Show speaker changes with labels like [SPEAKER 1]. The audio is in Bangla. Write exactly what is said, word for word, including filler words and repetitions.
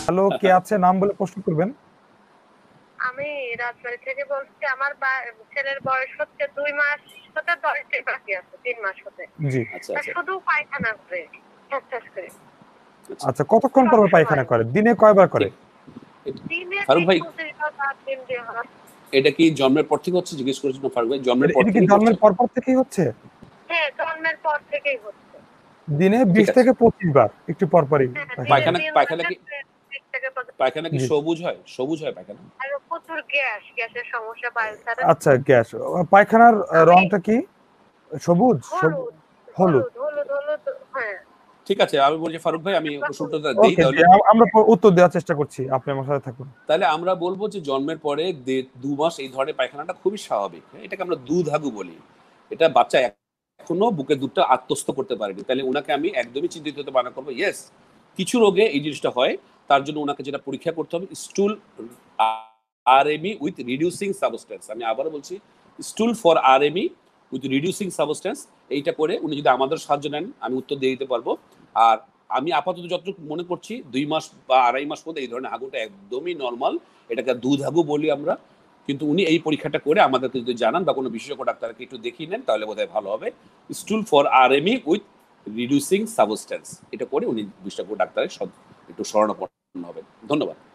[SPEAKER 1] হ্যালো, কে আছে নাম বলে প্রশ্ন করবেন।
[SPEAKER 2] আমি রাজবাড়ী থেকে বলছি। আমার ছেলের বয়স হচ্ছে দুই মাস হতে দশ দিন বাকি আছে, তিন মাস হতে।
[SPEAKER 1] জি।
[SPEAKER 3] আচ্ছা
[SPEAKER 2] তা
[SPEAKER 3] আচ্ছা
[SPEAKER 2] শুধু পায়খানা করে, ঠ্যাস ঠ্যাস করে।
[SPEAKER 1] আচ্ছা, কতক্ষণ পর
[SPEAKER 2] সবসময়।
[SPEAKER 1] পায়খানা করে? দিনে কয়বার করে?
[SPEAKER 2] দিনে
[SPEAKER 3] ফারুক
[SPEAKER 2] বিশ
[SPEAKER 3] ভাই,
[SPEAKER 2] পঁচিশ বার রাত দিন দিয়ে হয়।
[SPEAKER 3] এটা কি জন্মের পর থেকে হচ্ছে? জিজ্ঞেস করেছিল ফারুক ভাই, জন্মের পর
[SPEAKER 1] এটা কি
[SPEAKER 3] থেকেই করছে?
[SPEAKER 1] জন্মের পর পর থেকেই হচ্ছে?
[SPEAKER 2] হ্যাঁ, জন্মের পর থেকেই হচ্ছে।
[SPEAKER 1] দিনে
[SPEAKER 3] ঠিক
[SPEAKER 1] বিশ
[SPEAKER 3] আছে।
[SPEAKER 1] থেকে পঁচিশ বার, একটু পর পরই
[SPEAKER 2] হ্যাঁ, দিনে
[SPEAKER 3] পায়খানা
[SPEAKER 2] তিন
[SPEAKER 3] পায়খানা
[SPEAKER 2] থেকে
[SPEAKER 3] কি
[SPEAKER 2] বিশ থেকে পঁচিশ।
[SPEAKER 3] পায়খানা কি
[SPEAKER 1] জি।
[SPEAKER 3] সবুজ হয়? সবুজ হয় পায়খানা?
[SPEAKER 2] আর প্রচুর গ্যাস, গ্যাসের সমস্যা পায়খানা।
[SPEAKER 1] আচ্ছা, গ্যাস। পায়খানার
[SPEAKER 2] আমি
[SPEAKER 1] রংটা কি? সবুজ?
[SPEAKER 2] হলুদ,
[SPEAKER 1] হলুদ।
[SPEAKER 2] হলুদ, হলুদ, হলুদ। হ্যাঁ।
[SPEAKER 3] ঠিক আছে, আমি বলছি ফারুক ভাই, আমি প্রশ্নটা দেই
[SPEAKER 1] ওকে,
[SPEAKER 3] তাহলে।
[SPEAKER 1] আমরা উত্তর দেওয়ার চেষ্টা করছি, আপনি আমার সাথে থাকুন।
[SPEAKER 3] তাহলে আমরা বলবো যে জন্মের পরে দু মাস এই ধরনের পায়খানাটা খুবই স্বাভাবিক। এটাকে আমরা দুধাগু বলি। এটা বাচ্চা এখনো বুকের দুধটা আত্মস্থ করতে পারেনি, তাহলে ওনাকে আমি একদমই চিন্তিত হতে মানা করবো। ইয়েস, কিছু রোগে এই জিনিসটা হয়, তার জন্য ওনাকে যেটা পরীক্ষা করতে হবে, stool RME with reducing substance. আমি আবারও বলছি, stool for RME with reducing substance. এইটা করে উনি যদি আমাদের সাহায্য নেন, আমি উত্তর দিয়ে দিতে পারবো। আর আমি আপাতত যতটুকু মনে করছি, দুই মাস বা আড়াই মাস মধ্যে এই ধরনের হাগুটা একদমই নর্মাল। এটাকে দুধ হাগু বলি আমরা। কিন্তু উনি এই পরীক্ষাটা করে আমাদেরকে যদি জানান বা কোনো বিশেষজ্ঞ ডাক্তারকে একটু দেখিয়ে নেন, তাহলে বোধহয় ভালো হবে। Stool for RME with reducing substance, এটা করে উনি বিশেষজ্ঞ ডাক্তারের একটু শরণাপন্ন হবেন। ধন্যবাদ।